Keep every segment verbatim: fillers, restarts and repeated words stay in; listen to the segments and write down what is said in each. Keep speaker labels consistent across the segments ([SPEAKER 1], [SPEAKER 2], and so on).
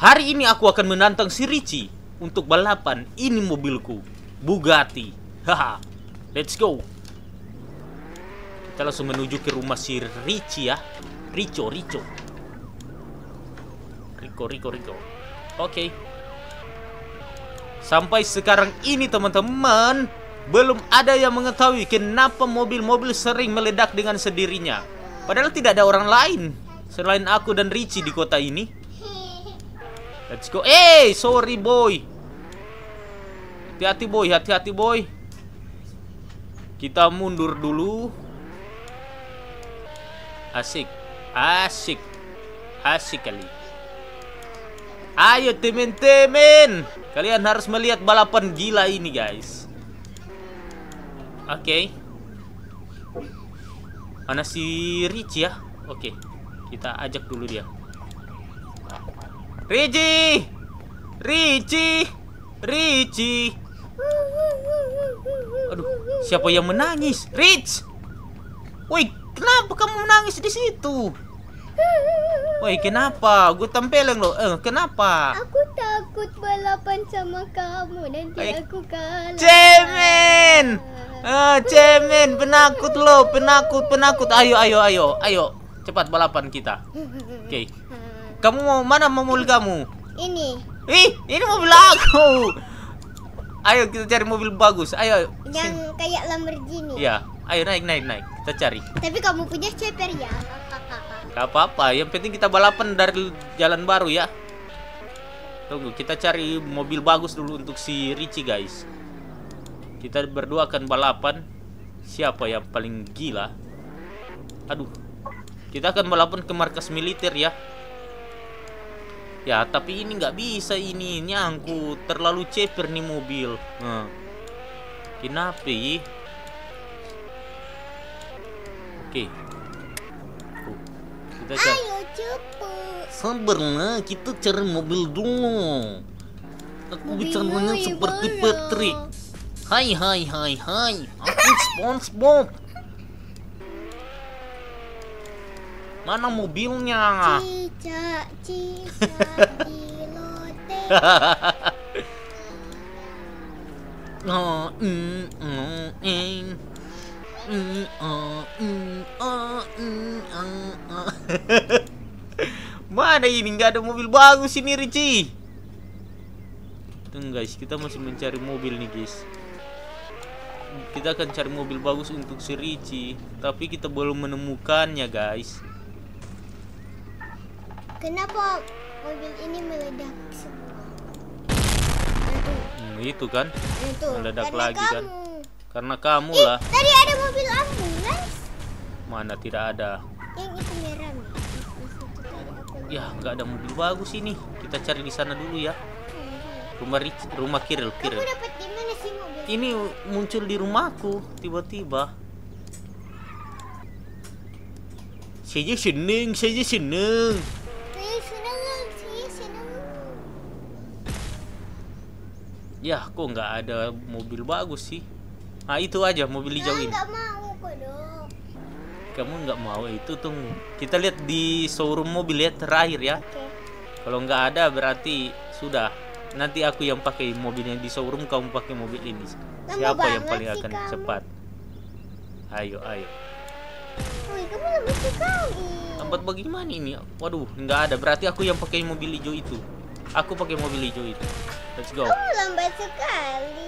[SPEAKER 1] Hari ini aku akan menantang si Richie untuk balapan. Ini mobilku, Bugatti. Haha. Let's go. Kita langsung menuju ke rumah si Richie ya. Rico, Rico. Rico, Rico, Rico. Oke. Okay. Sampai sekarang ini teman-teman, belum ada yang mengetahui kenapa mobil-mobil sering meledak dengan sendirinya. Padahal tidak ada orang lain selain aku dan Richie di kota ini. Let's go. Eh, hey, sorry boy. Hati-hati boy, hati-hati boy. Kita mundur dulu. Asik, asik, asik kali. Ayo temen-temen, kalian harus melihat balapan gila ini guys. Oke. Okay. Mana si Rich ya? Oke, okay. Kita ajak dulu dia. Richie, Richie, Richie. Aduh, siapa yang menangis? Rich, woi, kenapa kamu menangis di situ? Woi, kenapa? Gue tempeleng lo. Eh, kenapa?
[SPEAKER 2] Aku takut balapan sama kamu, nanti Ay. aku kalah.
[SPEAKER 1] Cemen, ah, cemen, penakut lo, penakut, penakut. Ayo, ayo, ayo, ayo, cepat balapan kita. Oke. Okay. Kamu mau mana mobil kamu?
[SPEAKER 2] Ini.
[SPEAKER 1] Ih, ini mobil aku. Ayo kita cari mobil bagus. Ayo.
[SPEAKER 2] Yang sini. Kayak Lamborghini.
[SPEAKER 1] Iya. Ayo naik, naik, naik. Kita cari.
[SPEAKER 2] Tapi kamu punya ceper ya?
[SPEAKER 1] Gak apa-apa. Yang penting kita balapan dari jalan baru ya. Tunggu, kita cari mobil bagus dulu untuk si Richie guys. Kita berdua akan balapan. Siapa yang paling gila? Aduh. Kita akan balapan ke markas militer ya. Ya, tapi ini nggak bisa ini nyangkut, terlalu ceper nih mobil. Nah. Kenapa ya? Oke. Oh, kita cari.
[SPEAKER 2] Ayo cepet.
[SPEAKER 1] Sabarlah, kita cari mobil dulu. Aku bicaranya
[SPEAKER 2] Mobil
[SPEAKER 1] seperti
[SPEAKER 2] mana?
[SPEAKER 1] Patrick. Hai, hai, hai, hai. Aku SpongeBob. Mana mobilnya?
[SPEAKER 2] Cicak, cicak di lote.
[SPEAKER 1] Oh, mm, mm, mm. Mm, oh, mm, oh, mm, oh, oh. Mana ini? Nggak ada mobil bagus ini Richie. Tunggu guys, kita masih mencari mobil nih guys. Kita akan cari mobil bagus untuk si Richie, tapi kita belum menemukannya guys.
[SPEAKER 2] Kenapa mobil ini meledak semua?
[SPEAKER 1] Hmm, itu kan
[SPEAKER 2] Itu.
[SPEAKER 1] meledak
[SPEAKER 2] Karena
[SPEAKER 1] lagi
[SPEAKER 2] kamu.
[SPEAKER 1] kan. Karena kamu
[SPEAKER 2] Ih,
[SPEAKER 1] lah.
[SPEAKER 2] tadi ada mobil ambulans.
[SPEAKER 1] Mana tidak ada.
[SPEAKER 2] Yang itu merah nih. Di situ tadi aku lihat.
[SPEAKER 1] Ya nggak ada mobil bagus ini. Kita cari di sana dulu ya. Rumah Rich, rumah Kiril,
[SPEAKER 2] Kamu
[SPEAKER 1] Kiril.
[SPEAKER 2] dapat di mana sih mobil?
[SPEAKER 1] Ini muncul di rumahku tiba-tiba. Saya seneng, saya seneng.
[SPEAKER 2] Saya senang, saya senang.
[SPEAKER 1] Ya, kok nggak ada mobil bagus sih? Ah, itu aja mobil hijau
[SPEAKER 2] Nah,
[SPEAKER 1] ini.
[SPEAKER 2] nggak mau kok dong.
[SPEAKER 1] Kamu nggak mau itu tuh. Kita lihat di showroom mobil ya terakhir ya.
[SPEAKER 2] Oke.
[SPEAKER 1] Kalau nggak ada berarti sudah. Nanti aku yang pakai mobil yang di showroom, kamu pakai mobil ini.
[SPEAKER 2] Lama
[SPEAKER 1] Siapa yang
[SPEAKER 2] banget
[SPEAKER 1] paling
[SPEAKER 2] sih
[SPEAKER 1] akan
[SPEAKER 2] kamu.
[SPEAKER 1] cepat? Ayo, ayo.
[SPEAKER 2] Woi, kamu lambat sekali.
[SPEAKER 1] Lambat bagaimana ini? Waduh, nggak ada. Berarti aku yang pakai mobil hijau itu. Aku pakai mobil hijau itu. Let's go.
[SPEAKER 2] Kamu lambat sekali.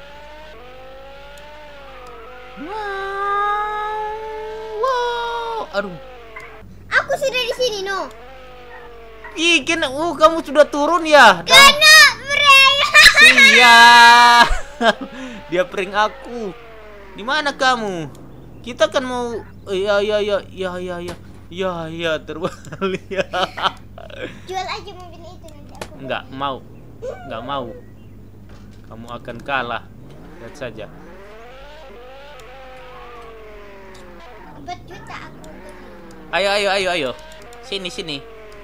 [SPEAKER 1] Wow, wow. Aduh.
[SPEAKER 2] Aku sudah di sini, no.
[SPEAKER 1] Ih, kena, uh, kamu sudah turun ya? Dan
[SPEAKER 2] Karena mereka.
[SPEAKER 1] iya. Dia prank aku. Di mana kamu? Kita kan mau ya ya ya ya ya ya. Ya ya terbalik ya.
[SPEAKER 2] Jual aja mobil itu nanti aku.
[SPEAKER 1] Enggak mau. Enggak mau. Kamu akan kalah. Lihat saja.
[SPEAKER 2] empat juta aku beli.
[SPEAKER 1] Ayo ayo ayo ayo. Sini sini.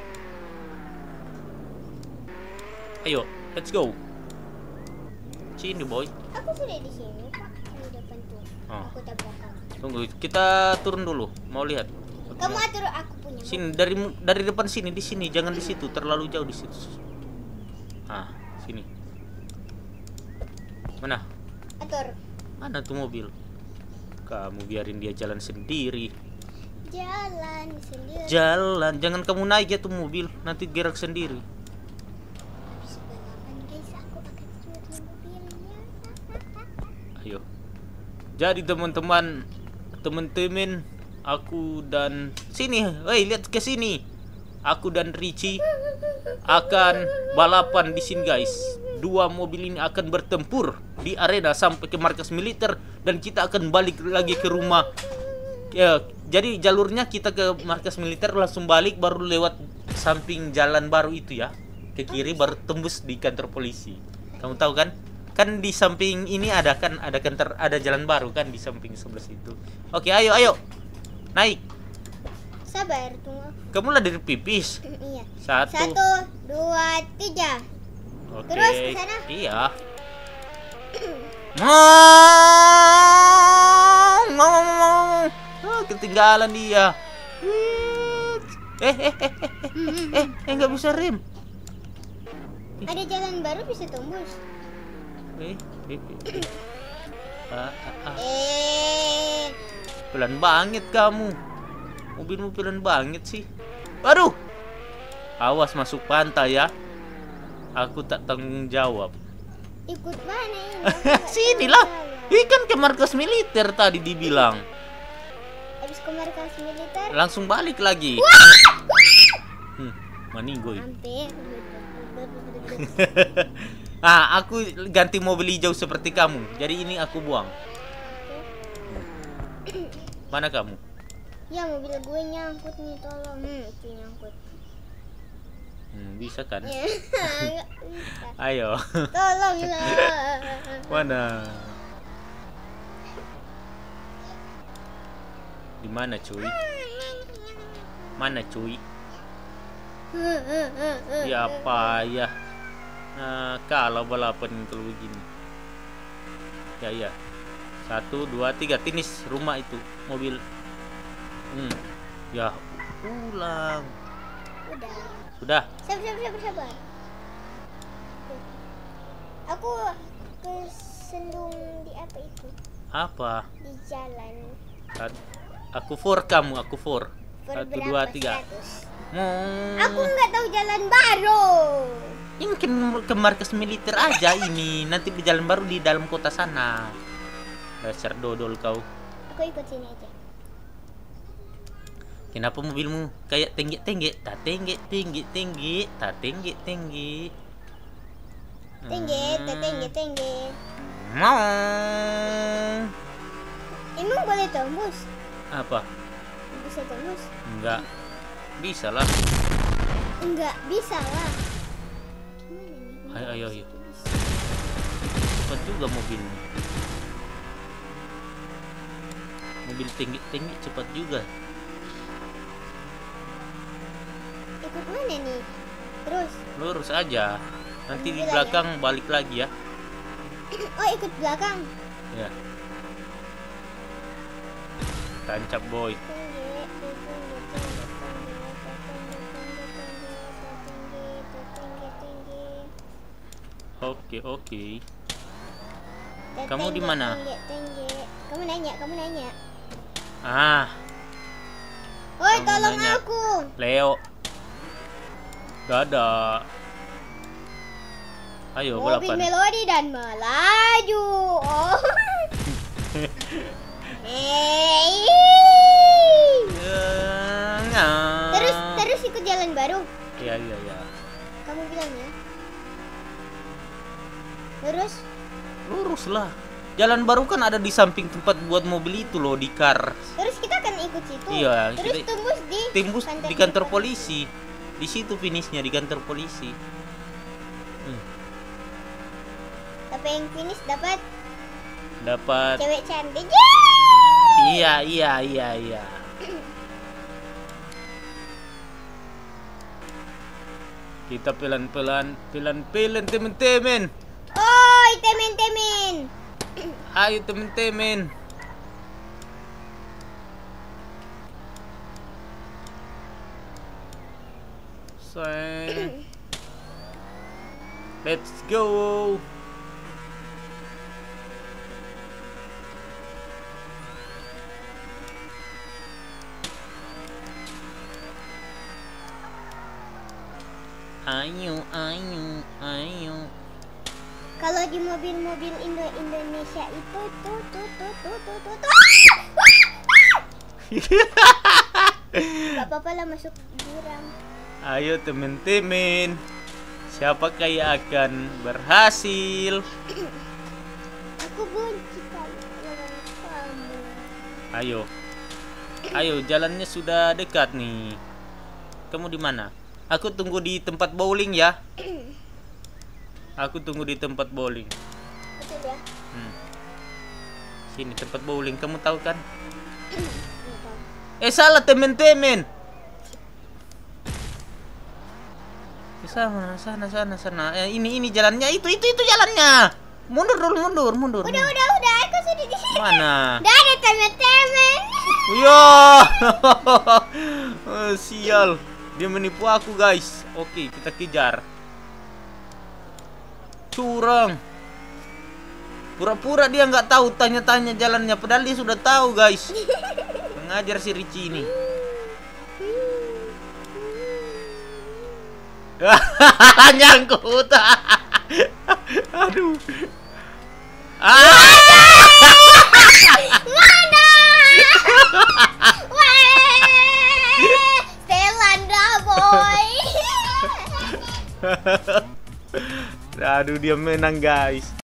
[SPEAKER 1] Ayo, let's go. Sini boy.
[SPEAKER 2] Aku sudah di sini, Pak. Di depan tuh.
[SPEAKER 1] Oh.
[SPEAKER 2] Aku tabrakan.
[SPEAKER 1] Tunggu, kita turun dulu. Mau lihat.
[SPEAKER 2] Kamu atur aku punya.
[SPEAKER 1] Sini dari dari depan sini di sini, jangan di situ, terlalu jauh di situ. Ah, sini. Mana?
[SPEAKER 2] Atur.
[SPEAKER 1] Mana tuh mobil? Kamu biarin dia jalan sendiri.
[SPEAKER 2] Jalan sendiri.
[SPEAKER 1] Jalan, jangan kamu naik ya tuh mobil, nanti gerak sendiri.
[SPEAKER 2] Habis balapan guys, aku akan curi mobilnya.
[SPEAKER 1] Ayo. Jadi teman-teman, teman-teman, aku dan sini, hei lihat ke sini. Aku dan Richie akan balapan di sini guys. Dua mobil ini akan bertempur di arena sampai ke markas militer dan kita akan balik lagi ke rumah. Ya, jadi jalurnya kita ke markas militer langsung balik baru lewat samping jalan baru itu ya. Ke kiri baru tembus di kantor polisi. Kamu tahu kan? Kan di samping ini ada kan ada kantor ada jalan baru kan di samping sebelah situ. Oke, ayo ayo. Naik.
[SPEAKER 2] Sabar, tunggu.
[SPEAKER 1] Kamu lah dari pipis.
[SPEAKER 2] Iya.
[SPEAKER 1] Satu.
[SPEAKER 2] Satu, dua, tiga.
[SPEAKER 1] Oke.
[SPEAKER 2] Terus ke sana.
[SPEAKER 1] Iya. Ngomong, ngomong. Oh, ketinggalan dia. Eh, eh, eh, eh, eh, eh, eh, nggak bisa rem.
[SPEAKER 2] Ada jalan baru bisa tembus.
[SPEAKER 1] Eh, eh, eh. Ah, ah, ah.
[SPEAKER 2] Eh,
[SPEAKER 1] Pelan banget kamu. Mobilmu pelan banget sih. Waduh. Awas masuk pantai ya. Aku tak tanggung jawab.
[SPEAKER 2] ikut mana ini?
[SPEAKER 1] Sinilah. Ikan ke markas militer tadi dibilang.
[SPEAKER 2] Habis ke markas militer.
[SPEAKER 1] Langsung balik lagi. Hmm, manigoy.
[SPEAKER 2] Hampir.
[SPEAKER 1] Ah, aku ganti mobil hijau seperti kamu. Jadi ini aku buang. Mana kamu?
[SPEAKER 2] Ya mobil gue nyangkut nih, tolong. Hmm, itu nyangkut.
[SPEAKER 1] Hmm, bisa kan?
[SPEAKER 2] Ya, nggak bisa.
[SPEAKER 1] Ayo.
[SPEAKER 2] Tolonglah.
[SPEAKER 1] Mana? Di mana cuy? Mana cuy? Ya apa ya? Nah, kalau balapan kalau begini. Ya ya. Satu, dua, tiga. Finish rumah itu mobil. Hmm. Ya, pulang.
[SPEAKER 2] Udah.
[SPEAKER 1] Sudah.
[SPEAKER 2] Sabar, sabar, sabar, sabar. Aku kesendung di apa itu?
[SPEAKER 1] Apa?
[SPEAKER 2] Di jalan.
[SPEAKER 1] Sat- Aku for kamu, aku for. Satu, dua,
[SPEAKER 2] Berberapa
[SPEAKER 1] tiga.
[SPEAKER 2] seratus?
[SPEAKER 1] Hmm.
[SPEAKER 2] Aku nggak tahu jalan baru.
[SPEAKER 1] Ini ke, ke markas militer aja ini. Nanti di jalan baru di dalam kota sana. Dasar dodol kau.
[SPEAKER 2] Aku ikut sini aja.
[SPEAKER 1] Kenapa mobilmu kayak tinggi-tinggi? Tak tinggi, tinggi, tinggi, tak tinggi, tinggi.
[SPEAKER 2] Tinggi, te- tinggi, tinggi.
[SPEAKER 1] Mau.
[SPEAKER 2] Emang boleh tembus?
[SPEAKER 1] Apa?
[SPEAKER 2] Bisa tembus?
[SPEAKER 1] Enggak. Bisa lah.
[SPEAKER 2] Enggak, bisa lah. Gimana nih?
[SPEAKER 1] Ayo, ayo, ayo.
[SPEAKER 2] Bisa.
[SPEAKER 1] Cepat juga mobilnya. Mobil tinggi-tinggi cepat juga.
[SPEAKER 2] Ikut mana nih? Terus.
[SPEAKER 1] Lurus aja. Nanti di belakang balik lagi ya.
[SPEAKER 2] Oh, ikut belakang.
[SPEAKER 1] Ya. Tancap boy.
[SPEAKER 2] Tinggi, tinggi, tinggi, tinggi, tinggi, tinggi, tinggi, tinggi.
[SPEAKER 1] Oke, oke.
[SPEAKER 2] Tinggi,
[SPEAKER 1] Kamu di mana?
[SPEAKER 2] tinggi, tinggi. Kamu nanya, kamu nanya.
[SPEAKER 1] Ah,
[SPEAKER 2] Woi,
[SPEAKER 1] Kamu
[SPEAKER 2] tolong
[SPEAKER 1] nanya.
[SPEAKER 2] aku.
[SPEAKER 1] Leo. Gak ada. Ayo
[SPEAKER 2] Mobil
[SPEAKER 1] balapan.
[SPEAKER 2] melodi dan melaju. Oh. Hey. Terus terus ikut jalan baru.
[SPEAKER 1] Iya, iya, iya.
[SPEAKER 2] Kamu bilang ya. Terus
[SPEAKER 1] Lurus lah. Jalan baru kan ada di samping tempat buat mobil itu loh, di kar.
[SPEAKER 2] terus kita akan ikut situ.
[SPEAKER 1] Iya,
[SPEAKER 2] Terus
[SPEAKER 1] kita-
[SPEAKER 2] tembus di
[SPEAKER 1] Timbus
[SPEAKER 2] kantor
[SPEAKER 1] di kantor
[SPEAKER 2] kita.
[SPEAKER 1] polisi. Di situ finishnya di kantor polisi. Hmm,
[SPEAKER 2] Tapi yang finish dapat
[SPEAKER 1] dapat.
[SPEAKER 2] cewek cantik. Yeay!
[SPEAKER 1] Iya, iya, iya, iya. Kita pelan-pelan, pelan-pelan temen-temen.
[SPEAKER 2] Oi, temen-temen.
[SPEAKER 1] Ayo temen-temen. Sayang. Let's go. Ayo, ayo, ayo.
[SPEAKER 2] Kalau di mobil-mobil Indo Indonesia itu tuh tuh tuh tuh tuh tuh tuh. Gak apa-apa lah masuk jurang.
[SPEAKER 1] Ayo temen-temen, siapakah yang akan berhasil?
[SPEAKER 2] Aku benci kalau lawan kamu.
[SPEAKER 1] Ayo, ayo, jalannya sudah dekat nih. Kamu di mana? Aku tunggu di tempat bowling ya. Aku tunggu di tempat bowling.
[SPEAKER 2] Betul ya?
[SPEAKER 1] Hmm. Sini tempat bowling, kamu tahu kan?
[SPEAKER 2] Nggak tahu.
[SPEAKER 1] Eh salah temen-temen. Eh, sana, sana, sana, sana. Eh, ini, ini jalannya. Itu, itu, itu jalannya. Mundur dulu, mundur, mundur.
[SPEAKER 2] Udah, udah, udah. Aku sudah di sini.
[SPEAKER 1] Mana?
[SPEAKER 2] Udah ada temen-temen.
[SPEAKER 1] Yo, oh, sial. Dia menipu aku guys. Oke, kita kejar. Curang. Pura-pura dia nggak tahu, tanya-tanya jalannya. Padahal dia sudah tahu guys. Mengajar si Ricci ini. Nyangkut. Aduh. Ah!
[SPEAKER 2] Mana? Selanda boy.
[SPEAKER 1] Aduh, dia menang guys.